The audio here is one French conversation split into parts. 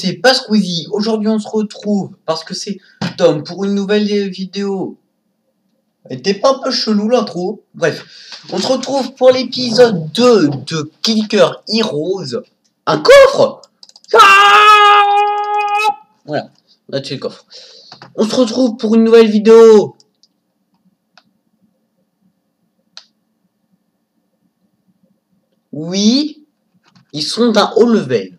c'est pas Squeezie. Aujourd'hui, on se retrouve parce que c'est Tom pour une nouvelle vidéo. Elle était pas un peu chelou l'intro. Bref, on se retrouve pour l'épisode 2 de Clicker Heroes. Un coffre. Voilà, on a tué le coffre. On se retrouve pour une nouvelle vidéo. Oui, ils sont d'un haut level.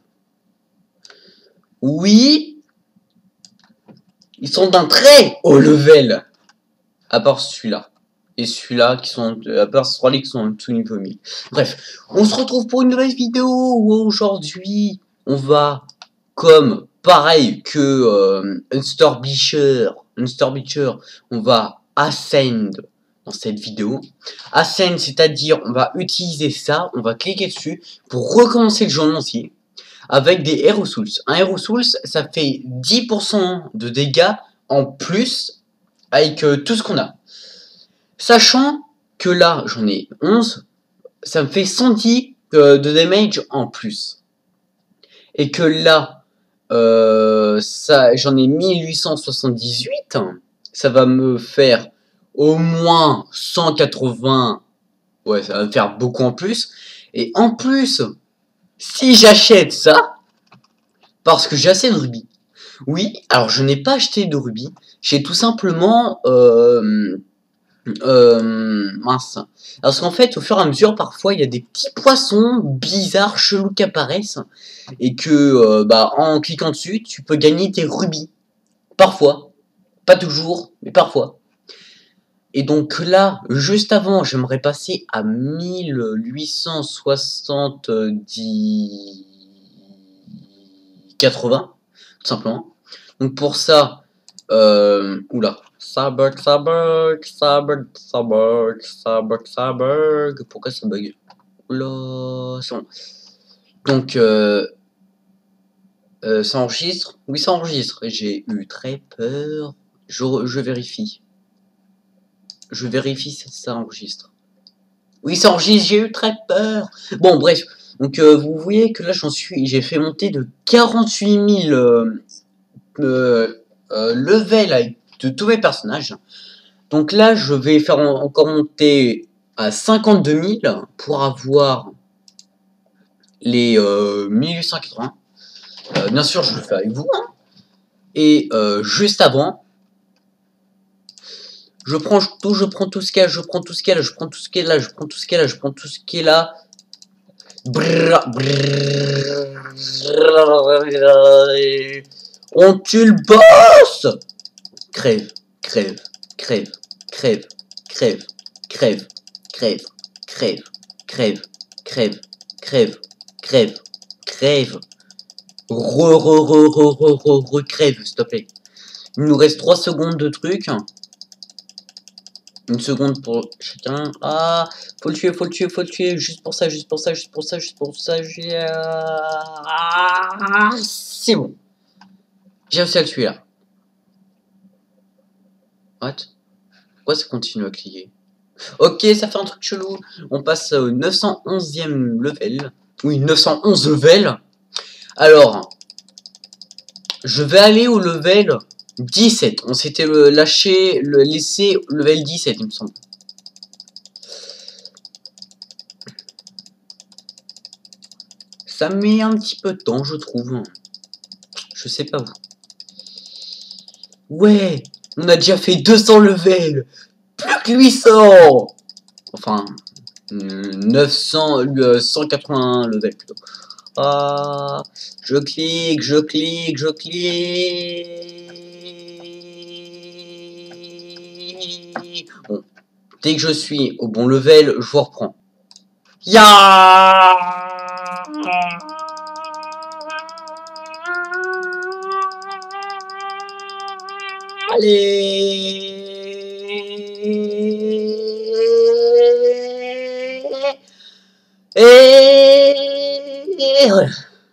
Oui, ils sont d'un très haut level. À part celui-là. Et celui-là qui sont... À part ce 3 qui sont en dessous niveau 1000. Bref, on se retrouve pour une nouvelle vidéo où aujourd'hui, on va, comme pareil que Unstarbleacher, on va ascend dans cette vidéo. Ascend, c'est-à-dire on va utiliser ça, on va cliquer dessus pour recommencer le jeu en entier avec des Hero Souls. Un Hero Souls, ça fait 10% de dégâts en plus avec tout ce qu'on a. Sachant que là, j'en ai 11, ça me fait 110 de damage en plus. Et que là, j'en ai 1878, ça va me faire au moins 180, ouais, ça va me faire beaucoup en plus. Et en plus, si j'achète ça, parce que j'ai assez de rubis. Oui, alors je n'ai pas acheté de rubis, j'ai tout simplement... mince. Parce qu'en fait, au fur et à mesure, parfois, il y a des petits poissons bizarres, chelous qui apparaissent. Et que, en cliquant dessus, tu peux gagner tes rubis. Parfois. Pas toujours, mais parfois. Et donc là, juste avant, j'aimerais passer à 1870... 80, tout simplement. Donc pour ça, oula. Ça bug. Pourquoi ça bug? Oula, c'est bon. Donc, ça enregistre? Oui, ça enregistre. J'ai eu très peur. Je vérifie. Je vérifie si ça enregistre. Oui, ça enregistre, j'ai eu très peur. Bon, bref. Donc, vous voyez que là, j'ai fait monter de 48 000 level avec de tous mes personnages. Donc là, je vais faire encore monter à 52 000 pour avoir les 1880. Bien sûr, je le fais avec vous. Hein. Et juste avant, je prends tout ce qu'il y a, je prends tout ce qu'il y a là. On tue le boss. Crève. Crève, s'il te plaît. Il nous reste 3 secondes de truc. Une seconde pour chacun. Ah, faut le tuer. Juste pour ça. C'est bon. J'ai réussi à le tuer là. What? Pourquoi ça continue à cliquer? Ok, ça fait un truc chelou. On passe au 911e level. Oui, 911 level. Alors, je vais aller au level 17. On s'était laissé level 17, il me semble. Ça met un petit peu de temps, je trouve. Je sais pas vous. Ouais, on a déjà fait 200 levels. Plus que 800. Enfin, 900, 181 levels plutôt. Ah, je clique. Bon, dès que je suis au bon level, je vous reprends. Ya. Allez. Et voilà.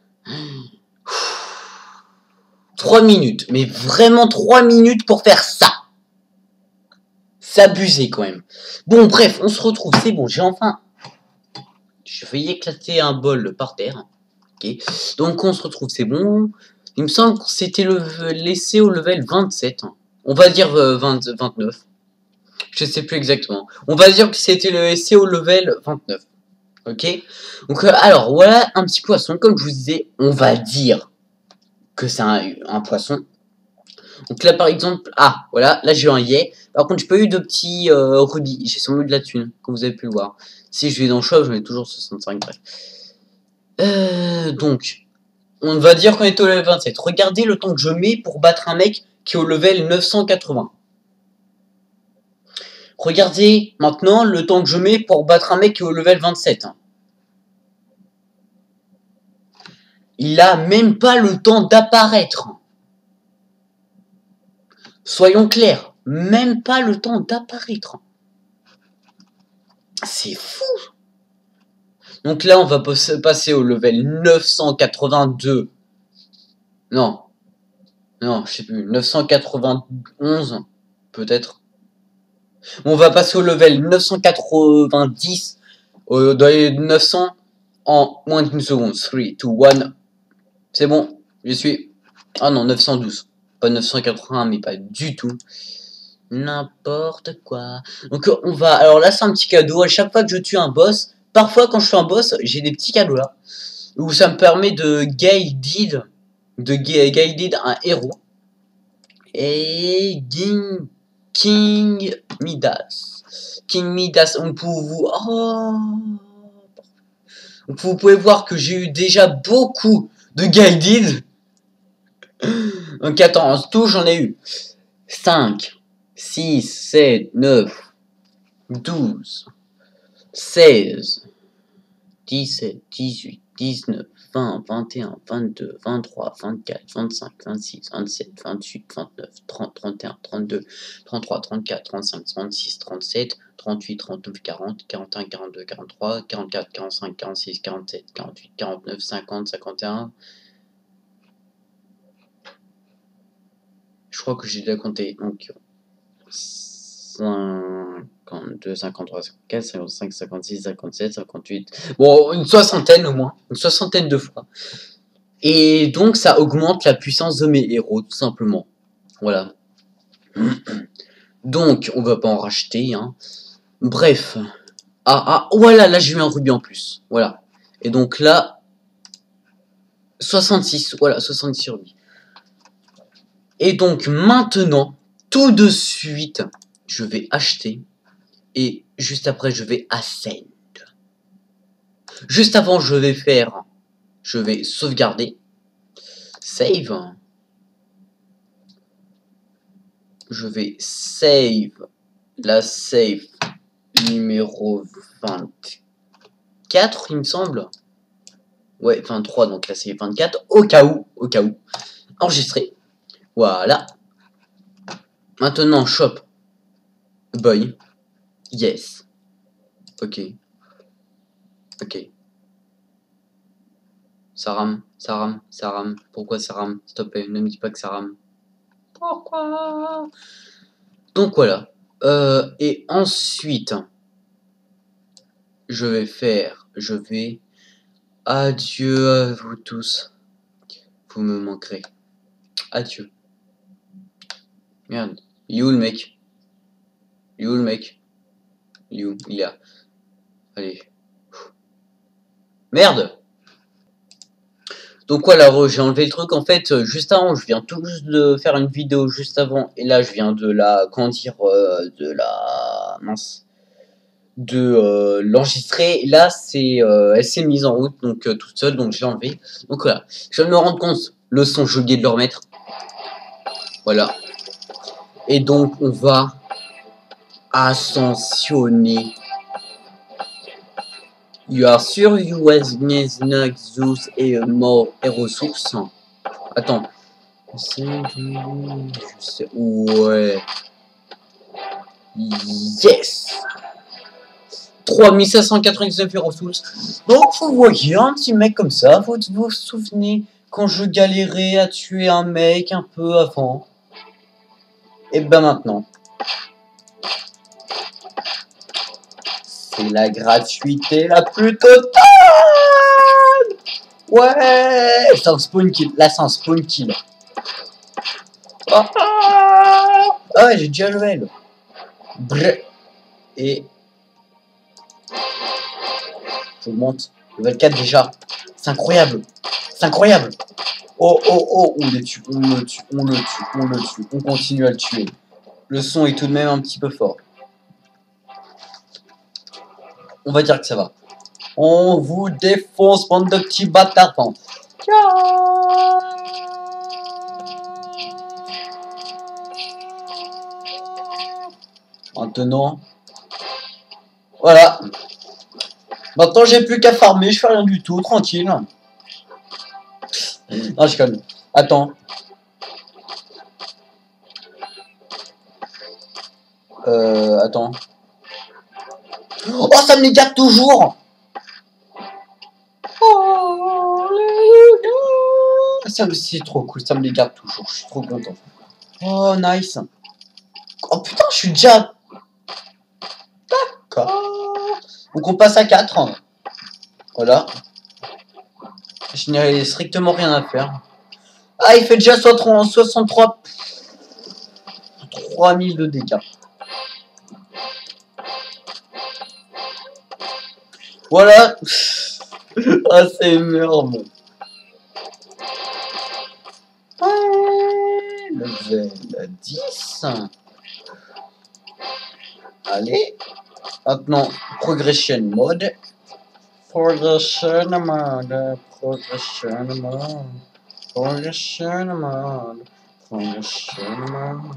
3 minutes, mais vraiment 3 minutes pour faire ça. C'est abusé quand même. Bon, bref, on se retrouve, c'est bon, j'ai enfin... Je vais éclater un bol par terre. Ok, donc on se retrouve, c'est bon. Il me semble que c'était laissé au level 27. On va dire 29. Je sais plus exactement. On va dire que c'était le laissé au level 29. Ok. Donc alors voilà un petit poisson. Comme je vous disais, on va dire que c'est un poisson. Donc là par exemple, ah voilà, là j'ai eu un yay. Par contre j'ai pas eu de petits rubis. J'ai sûrement eu de la thune, comme vous avez pu le voir. Si je vais dans le shop, j'en ai toujours 65. Bref. Donc, on va dire qu'on est au level 27. Regardez le temps que je mets pour battre un mec qui est au level 980. Regardez maintenant le temps que je mets pour battre un mec qui est au level 27. Il a même pas le temps d'apparaître. Soyons clairs, même pas le temps d'apparaître. C'est fou. Donc là, on va passer au level 982. Non, je sais plus. 991, peut-être. On va passer au level 990, dans les 900, en moins d'une seconde. 3, 2, 1. C'est bon, je suis. Ah non, 912. Pas 981, mais pas du tout. N'importe quoi. Donc on va... Alors là, c'est un petit cadeau. À chaque fois que je tue un boss, parfois quand je fais un boss, j'ai des petits cadeaux là. Où ça me permet de guider un héros. Et King Midas. King Midas, on peut vous... Oh. Donc vous pouvez voir que j'ai eu déjà beaucoup de guided. Donc attends, en tout j'en ai eu 5, 6, 7, 9, 12, 16, 17, 18, 19, 20, 21, 22, 23, 24, 25, 26, 27, 28, 29, 30, 31, 32, 33, 34, 35, 36, 37, 38, 39, 40, 41, 42, 43, 44, 45, 46, 47, 48, 49, 50, 51. Je crois que j'ai déjà compté. Donc 52, 53, 54, 55, 56, 57, 58. Bon, une soixantaine au moins. Une soixantaine de fois. Et donc ça augmente la puissance de mes héros, tout simplement. Voilà. Donc, on va pas en racheter, hein. Bref. Voilà, là j'ai eu un rubis en plus. Voilà. Et donc là, 66. Voilà, 66 rubis. Et donc maintenant, tout de suite, je vais acheter. Et juste après, je vais ascend. Juste avant, je vais sauvegarder. Save. Je vais save la save numéro 24, il me semble. Ouais, 23, donc la save 24, au cas où. Enregistrer. Voilà. Maintenant, shop. Boy. Yes. Ok. Ça rame. Pourquoi ça rame? S'il te plaît, ne me dis pas que ça rame. Pourquoi? Donc voilà. Et ensuite, je vais... Adieu à vous tous. Vous me manquerez. Adieu. Merde. You le mec. Il y a... Allez. Merde. Donc voilà, j'ai enlevé le truc. En fait, juste avant, je viens tout juste de faire une vidéo juste avant. Et là, je viens de la... Comment dire de la... Mince. De l'enregistrer. Là, elle s'est mise en route, donc toute seule, donc j'ai enlevé. Donc voilà. Je viens de me rendre compte. Le son, j'ai oublié de le remettre. Voilà. Et donc, on va ascensionner. You are sûr US Zeus et mort et ressources. Attends. Je sais. Ouais. Yes. 3599 ressources. Donc vous voyez un petit mec comme ça. Vous vous souvenez quand je galérais à tuer un mec un peu avant. Et ben maintenant. C'est la gratuité la plus totale. Ouais, c'est un spawn kill. Là, c'est un spawn kill. Ah, ouais, j'ai déjà level. Brr. Et j'augmente. Level 4 déjà. C'est incroyable. C'est incroyable. Oh, oh, oh, on les tue, on le tue, on le tue, on le tue. On continue à le tuer. Le son est tout de même un petit peu fort. On va dire que ça va. On vous défonce, bande de petits bâtards. Maintenant, voilà. Maintenant, j'ai plus qu'à farmer, je fais rien du tout, tranquille. Non, je calme. Attends. Attends. Oh, ça me les garde toujours. Ça, c'est trop cool, ça me les garde toujours, je suis trop content. Oh, nice. Oh putain, je suis déjà... D'accord. Donc on passe à 4. Voilà. Je n'ai strictement rien à faire. Ah, il fait déjà 63 3000 de dégâts. Voilà. Ah, c'est énorme. Level 10. Allez. Maintenant, progression mode. Progression mode. Progression mode. Progression mode. Progression mode.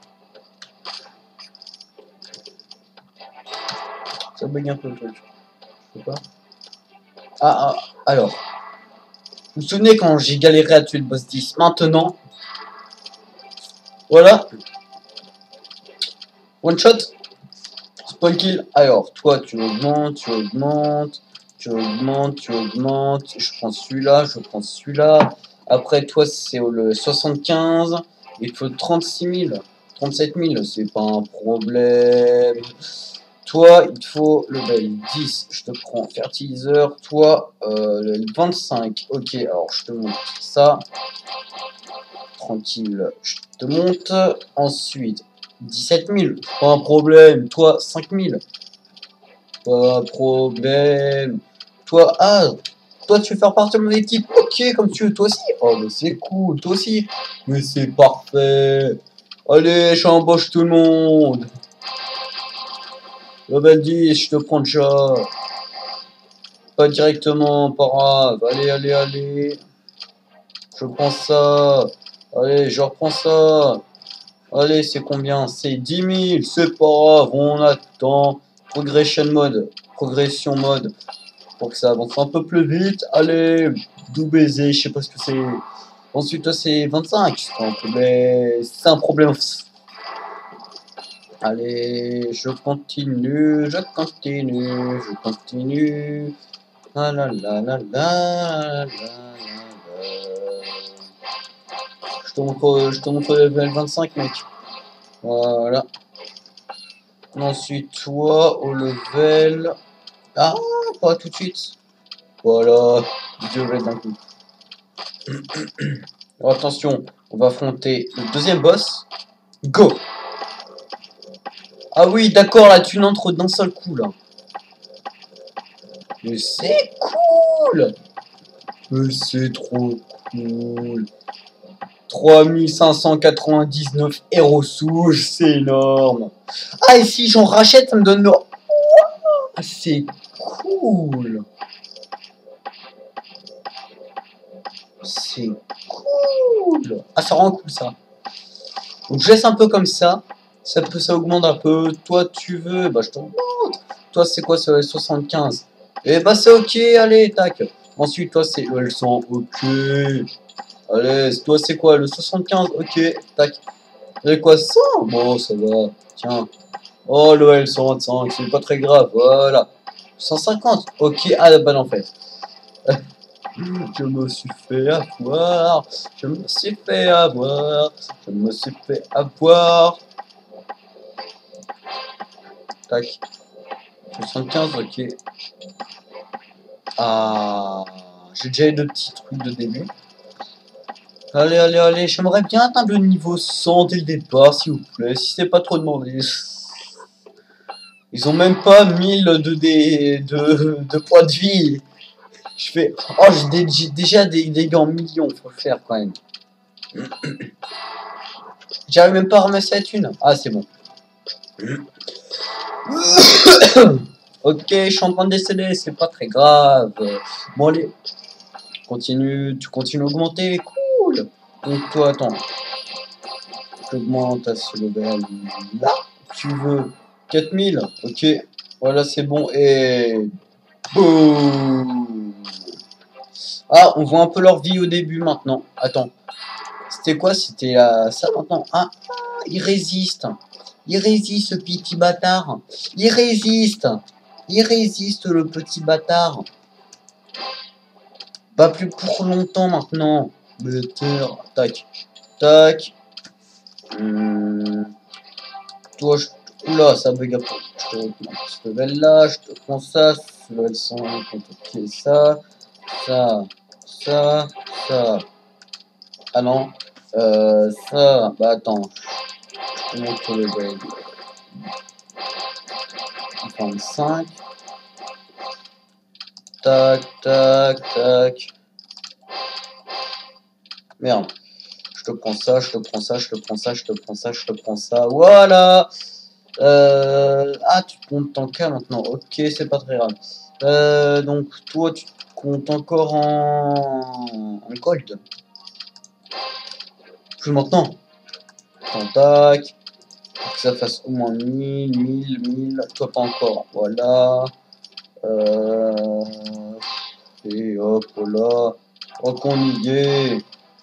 Ça bug un peu le truc. Je sais pas. Alors. Vous vous souvenez quand j'ai galéré à tuer le boss 10? Maintenant. Voilà. One shot. Spawn kill. Alors, toi, tu augmentes, tu augmentes, tu augmentes, tu augmentes. Je prends celui-là, je prends celui-là. Après, toi, c'est le 75. Il faut 36 000, 37 000. C'est pas un problème. Toi, il faut level 10. Je te prends fertilizer. Toi, le 25. Ok, alors je te montre ça. Tranquille, je te monte. Ensuite, 17 000, pas un problème. Toi, 5 000, pas un problème. Toi, toi, tu veux faire partie de mon équipe. Ok, comme tu veux, toi aussi. Oh, mais c'est cool, toi aussi. Mais c'est parfait. Allez, j'embauche tout le monde. Level 10, je te prends déjà. Pas directement, pas grave. Allez, allez, allez. Je prends ça. Allez, je reprends ça. Allez, c'est combien? C'est 10 000, c'est pas grave, on attend. Progression mode, pour que ça avance un peu plus vite. Allez, doux baiser, je sais pas ce que c'est. Ensuite, c'est 25, c'est un problème. Allez, je continue, je continue, je continue. La la la la la la. Je te montre le level 25, mec. Voilà. Ensuite, toi, au level... Ah, pas tout de suite. Voilà, 2 levels d'un coup. Alors, attention, on va affronter le deuxième boss. Go! Ah oui, d'accord, là, tu n'entres d'un seul coup, là. Mais c'est cool! Mais c'est trop cool. 3599 héros souches, c'est énorme. Ah, et si j'en rachète, ça me donne le... Ah, c'est cool. C'est cool. Ah, ça rend cool, ça. Donc, je laisse un peu comme ça. Ça augmente un peu. Toi, tu veux, bah, je te montre. Toi, c'est quoi, c'est 75? Et bah, c'est ok, allez, tac. Ensuite, toi, c'est le 100, ok. Allez, toi, c'est quoi, le 75? Ok, tac. Et quoi, 100? Bon, ça va. Tiens. Oh, le L125, c'est pas très grave, voilà. 150, ok, ah la balle en fait. Je me suis fait avoir, je me suis fait avoir, je me suis fait avoir. Tac. 75, ok. Ah, J'ai déjà eu de petits trucs de début. Allez, allez, allez, j'aimerais bien atteindre le niveau 100 dès le départ, s'il vous plaît, si c'est pas trop demandé. Ils ont même pas 1000 de points de vie. Je fais... Oh, j'ai déjà des dégâts en millions, faut le faire quand même. J'arrive même pas à remettre cette une. Ah, c'est bon. Ok, je suis en train de décéder, c'est pas très grave. Bon, allez. Tu continues à augmenter, cool. Donc toi, attends. J'augmente à ce level là. Tu veux 4000, ok. Voilà, c'est bon. Et... boum. Ah, on voit un peu leur vie au début maintenant. Attends. C'était quoi? C'était ça maintenant. Ah, il résiste. Il résiste, ce petit bâtard. Il résiste. Il résiste, le petit bâtard. Pas plus pour longtemps maintenant. Better. Tac. Tac. Toi, oula, ça bug un peu. Je te prends ce level là. Je te prends ça. Ce level 150. Ok, ça. Ça. Ça. Ça. Ah non. Ça. Bah attends. Je te montre le level 25. Tac, tac, tac. Merde. Je te prends ça, je te prends ça, je te prends ça, je te prends ça, je te prends ça. Voilà. Ah, tu te comptes en K maintenant. Ok, c'est pas très grave. Donc, toi, tu te comptes encore en gold. Plus maintenant. Attends, tac. Pour que ça fasse au moins 1000, 1000, 1000. Toi, pas encore. Voilà. Et hop là. Oh, qu'on y est.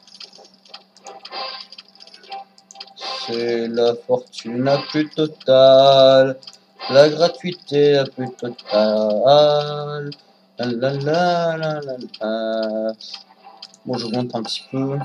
C'est la fortune la plus totale, la gratuité la plus totale. La la la la la la. Bon, j'augmente un petit peu.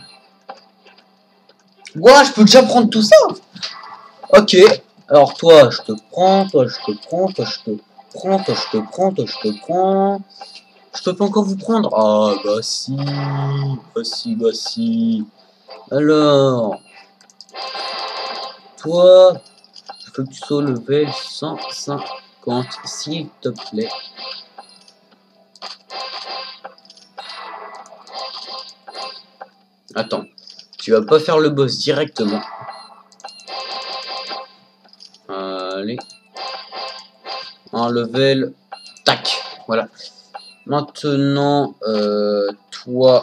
Ouah, je peux déjà prendre tout ça? Ok. Alors toi, je te prends, toi, je te prends, toi, je te prends, toi, je te prends, toi, je te prends. Je peux pas encore vous prendre? Ah, bah si. Bah si, bah si. Alors, toi... il faut que tu sois level 150, s'il te plaît. Attends, tu vas pas faire le boss directement. Allez. Un level. Tac. Voilà. Maintenant, toi,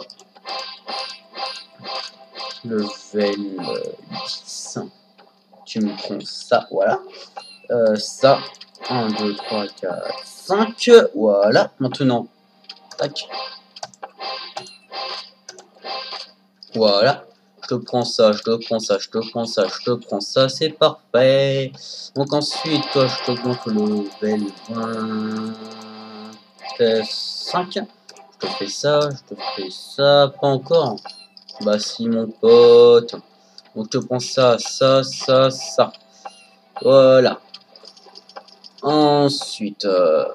level 10. Tu me prends ça, voilà. Ça. 1, 2, 3, 4, 5. Voilà. Maintenant, tac. Voilà. Je te prends ça, je te prends ça, je te prends ça, je te prends ça, c'est parfait. Donc ensuite, toi, je t'augmente le level 25. Je te fais ça, je te fais ça. Pas encore. Bah si, mon pote. Donc je te prends ça, ça, ça, ça. Voilà. Ensuite,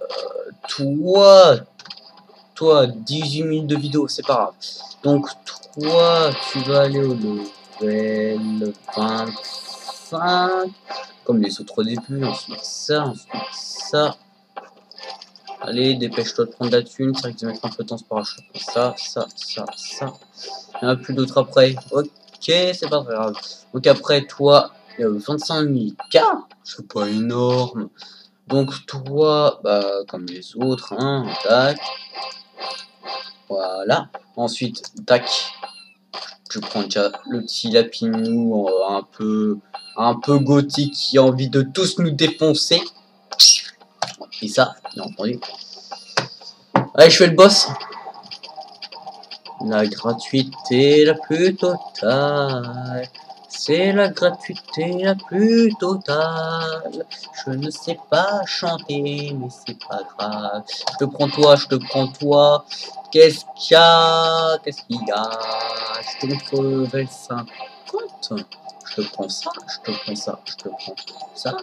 toi, 18 minutes de vidéo, c'est pas grave. Donc toi, tu vas aller au level 25, comme les autres au début, ensuite ça. Allez, dépêche-toi de prendre la thune, c'est vrai que tu vas mettre un peu de temps par achat. Ça. Il n'y en a plus d'autres après. Ok, c'est pas très grave. Donc après, toi, il y a 25 000 K, c'est pas énorme. Donc toi, bah, comme les autres, hein, tac. Voilà. Ensuite, tac. Je prends déjà le petit lapinou un peu gothique qui a envie de tous nous défoncer. Et ça, bien entendu. Allez, je fais le boss. La gratuité la plus totale. C'est la gratuité la plus totale. Je ne sais pas chanter, mais c'est pas grave. Je te prends toi, je te prends toi. Qu'est-ce qu'il y a? Qu'est-ce qu'il y a? Je te montre level 50. Je te prends ça, je te prends ça, je te prends ça.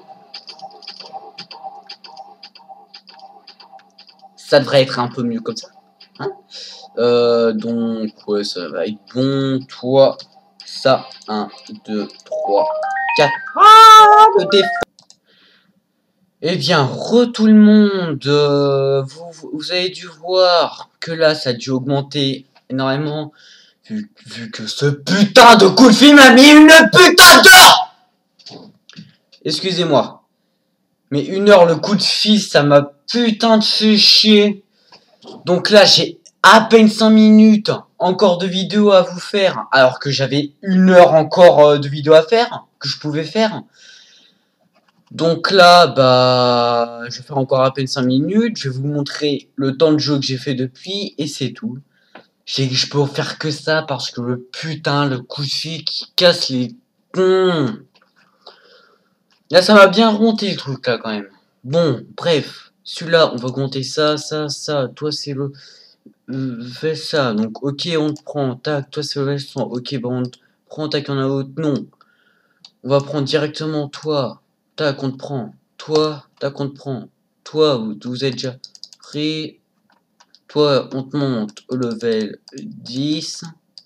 Ça devrait être un peu mieux comme ça. Hein, Donc, ouais, ça va être bon. Toi, ça, 1, 2, 3, 4. Ah, le défense. Eh bien, tout le monde, vous avez dû voir que là, ça a dû augmenter énormément, vu que ce putain de coup de fil m'a mis une putain d'heure. Excusez-moi, mais 1 heure le coup de fil, ça m'a putain de fait chier. Donc là, j'ai à peine 5 minutes encore de vidéo à vous faire, alors que j'avais 1 heure encore de vidéo à faire, que je pouvais faire. Donc là, bah, je vais faire encore à peine 5 minutes, je vais vous montrer le temps de jeu que j'ai fait depuis, et c'est tout. Je peux faire que ça, parce que le putain, le coup de fil qui casse les cons. Là, ça m'a bien remonté le truc, là, quand même. Bon, bref, celui-là, on va compter ça, ça, ça, toi, c'est le... fais ça, donc ok on te prend, tac, toi c'est le restaurant, ok bon on te prend, tac, on a autre, non. On va prendre directement toi, tac, on te prend, toi, tac, on te prend, toi, vous êtes déjà prêt, toi, on te monte au level 10,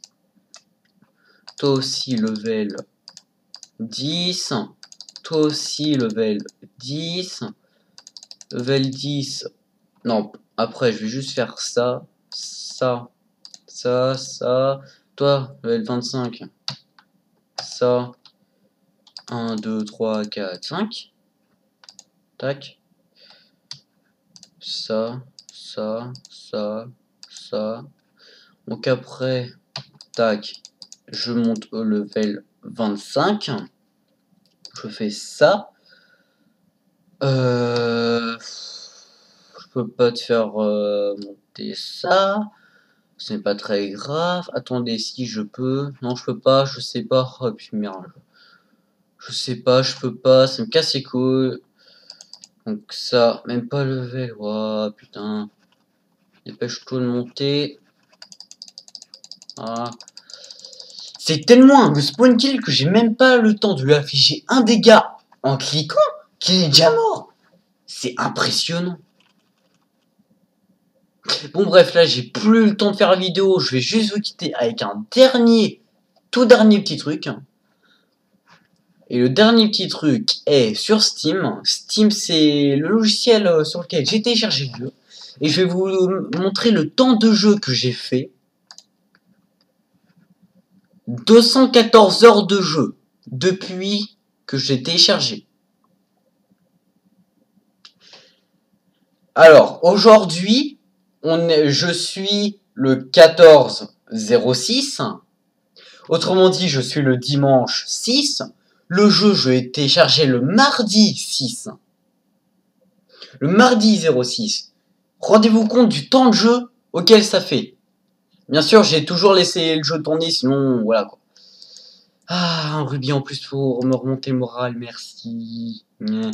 toi aussi level 10, toi aussi level 10, level 10, non, après je vais juste faire ça, ça, ça, ça, toi, level 25, ça, 1, 2, 3, 4, 5, tac, ça, ça, ça, ça, donc après, tac, je monte au level 25, je fais ça, je peux pas te faire monter ça, ce n'est pas très grave. Attendez, si je peux. Non, je peux pas, je sais pas. Oh, puis merde. Je sais pas, je peux pas, ça me casse les couilles. Donc ça, même pas level. Ouah, putain. Dépêche-toi de monter. Ah. C'est tellement un spawn kill que j'ai même pas le temps de lui afficher un dégât en cliquant qu'il est déjà mort. C'est impressionnant. Bon bref, là j'ai plus le temps de faire la vidéo, je vais juste vous quitter avec un tout dernier petit truc. Et le dernier petit truc est sur Steam. Steam c'est le logiciel sur lequel j'ai téléchargé le jeu. Et je vais vous montrer le temps de jeu que j'ai fait. 214 heures de jeu depuis que j'ai téléchargé. Alors aujourd'hui, je suis le 14/06. Autrement dit, je suis le dimanche 6. Le jeu, je l'ai téléchargé le mardi 6. Le mardi 06. Rendez-vous compte du temps de jeu auquel ça fait. Bien sûr, j'ai toujours laissé le jeu tourner, sinon, voilà quoi. Ah, un rubis en plus pour me remonter le moral, merci.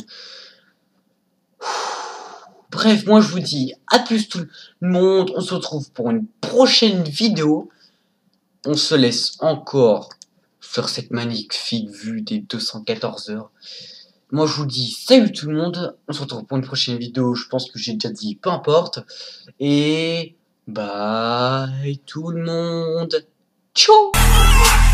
Bref, moi je vous dis à plus tout le monde. On se retrouve pour une prochaine vidéo. On se laisse encore sur cette magnifique vue des 214 heures. Moi je vous dis salut tout le monde. On se retrouve pour une prochaine vidéo. Je pense que j'ai déjà dit, peu importe. Et bye tout le monde. Ciao.